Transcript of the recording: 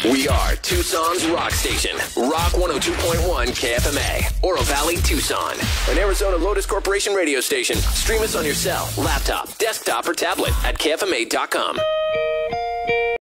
We are Tucson's rock station, Rock 102.1 KFMA, Oro Valley, Tucson. An Arizona Lotus Corporation radio station. Stream us on your cell, laptop, desktop, or tablet at KFMA.com.